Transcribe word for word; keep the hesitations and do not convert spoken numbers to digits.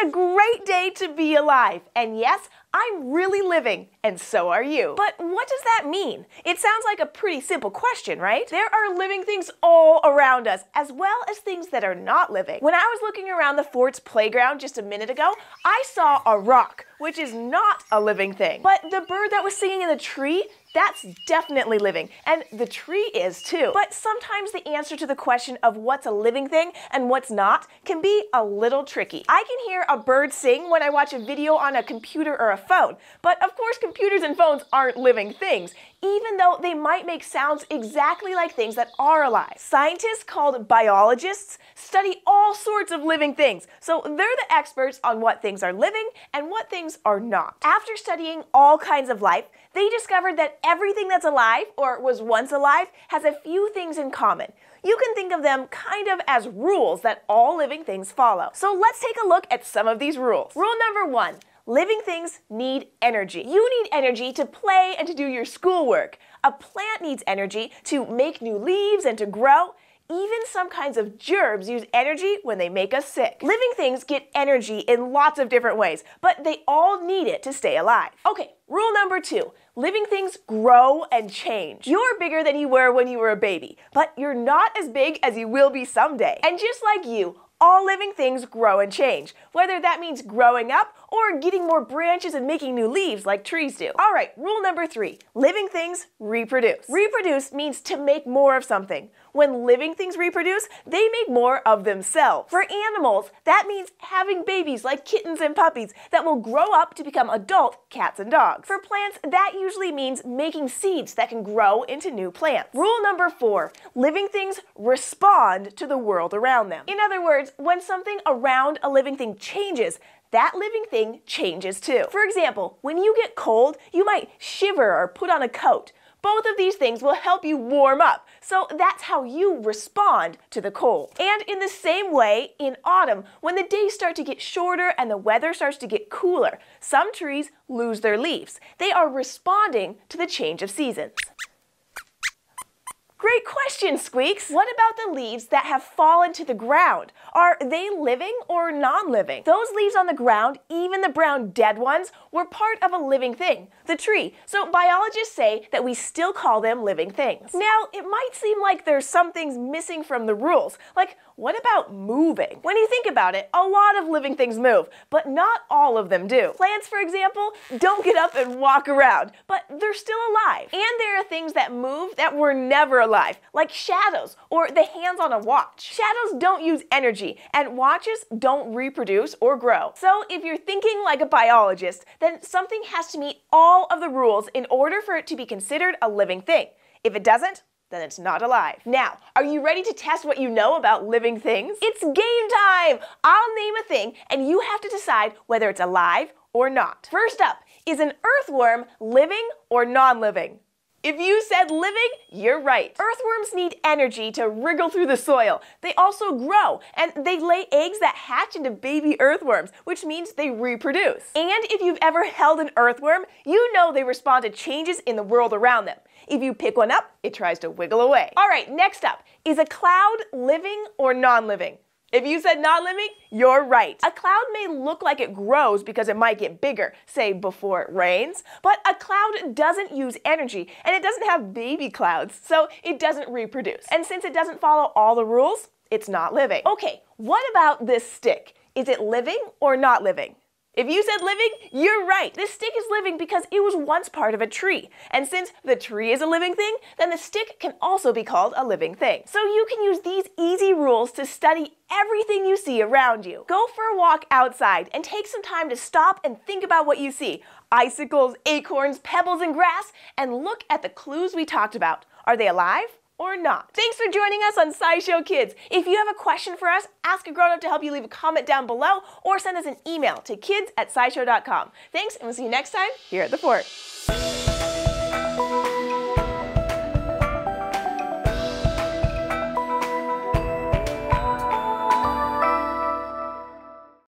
a great day to be alive. And yes, I'm really living, and so are you. But what does that mean? It sounds like a pretty simple question, right? There are living things all around us, as well as things that are not living. When I was looking around the fort's playground just a minute ago, I saw a rock, which is not a living thing. But the bird that was singing in the tree, that's definitely living, and the tree is too. But sometimes the answer to the question of what's a living thing and what's not can be a little tricky. I can hear a bird sing when I watch a video on a computer or a phone, but of course computers and phones aren't living things, even though they might make sounds exactly like things that are alive. Scientists called biologists study all sorts of living things, so they're the experts on what things are living and what things are not. After studying all kinds of life, they discovered that everything that's alive, or was once alive, has a few things in common. You can think of them kind of as rules that all living things follow. So let's take a look at some of these rules. Rule number one. Living things need energy. You need energy to play and to do your schoolwork. A plant needs energy to make new leaves and to grow. Even some kinds of germs use energy when they make us sick. Living things get energy in lots of different ways, but they all need it to stay alive. Okay, rule number two. Living things grow and change. You're bigger than you were when you were a baby, but you're not as big as you will be someday. And just like you, all living things grow and change, whether that means growing up or getting more branches and making new leaves like trees do. All right, rule number three, living things reproduce. Reproduce means to make more of something. When living things reproduce, they make more of themselves. For animals, that means having babies like kittens and puppies that will grow up to become adult cats and dogs. For plants, that usually means making seeds that can grow into new plants. Rule number four, living things respond to the world around them. In other words, when something around a living thing changes, that living thing changes too. For example, when you get cold, you might shiver or put on a coat. Both of these things will help you warm up, so that's how you respond to the cold. And in the same way, in autumn, when the days start to get shorter and the weather starts to get cooler, some trees lose their leaves. They are responding to the change of seasons. Great question, Squeaks! What about the leaves that have fallen to the ground? Are they living or non-living? Those leaves on the ground, even the brown dead ones, were part of a living thing, the tree. So biologists say that we still call them living things. Now, it might seem like there's some things missing from the rules, like what about moving? When you think about it, a lot of living things move, but not all of them do. Plants, for example, don't get up and walk around, but they're still alive. And there are things that move that were never alive, like shadows or the hands on a watch. Shadows don't use energy, and watches don't reproduce or grow. So if you're thinking like a biologist, then something has to meet all of the rules in order for it to be considered a living thing. If it doesn't, then it's not alive. Now, are you ready to test what you know about living things? It's game time! I'll name a thing, and you have to decide whether it's alive or not. First up, is an earthworm living or non-living? If you said living, you're right. Earthworms need energy to wriggle through the soil. They also grow, and they lay eggs that hatch into baby earthworms, which means they reproduce. And if you've ever held an earthworm, you know they respond to changes in the world around them. If you pick one up, it tries to wiggle away. All right, next up, is a cloud living or non-living? If you said non-living, you're right. A cloud may look like it grows because it might get bigger, say before it rains, but a cloud doesn't use energy and it doesn't have baby clouds, so it doesn't reproduce. And since it doesn't follow all the rules, it's not living. Okay, what about this stick? Is it living or not living? If you said living, you're right. This stick is living because it was once part of a tree. And since the tree is a living thing, then the stick can also be called a living thing. So you can use these easy rules to study everything you see around you. Go for a walk outside and take some time to stop and think about what you see. Icicles, acorns, pebbles, and grass, and look at the clues we talked about. Are they alive or not? Thanks for joining us on SciShow Kids. If you have a question for us, ask a grown-up to help you leave a comment down below or send us an email to kids at scishow dot com. Thanks, and we'll see you next time here at the Fort.